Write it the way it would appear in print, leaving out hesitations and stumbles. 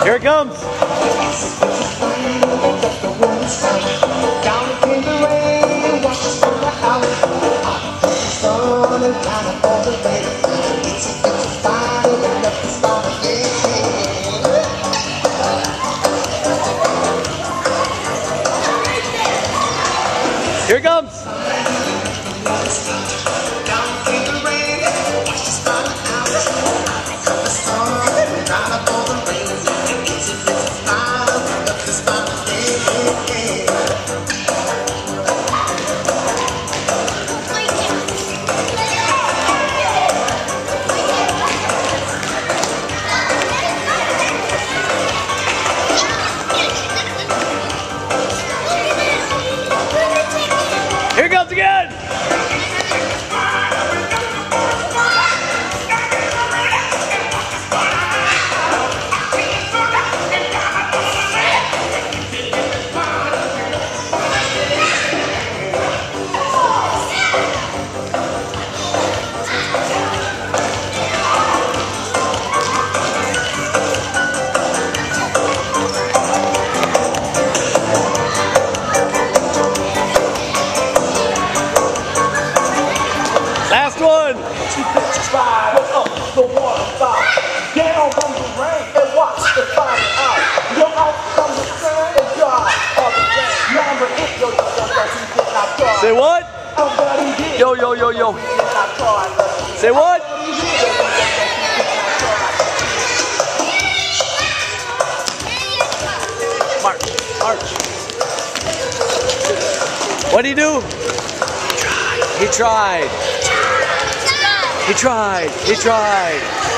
Here it comes. Here it comes. Here it comes again! Last one! Ride up the waterfall, down from the rain and watch the fire out. Yo, out from the sun and dry all the rain. Remember it, yo, yo, yo, yo, he did not try. Say what? Yo, yo, yo, yo. Say what? March. What did he do? He tried. He tried.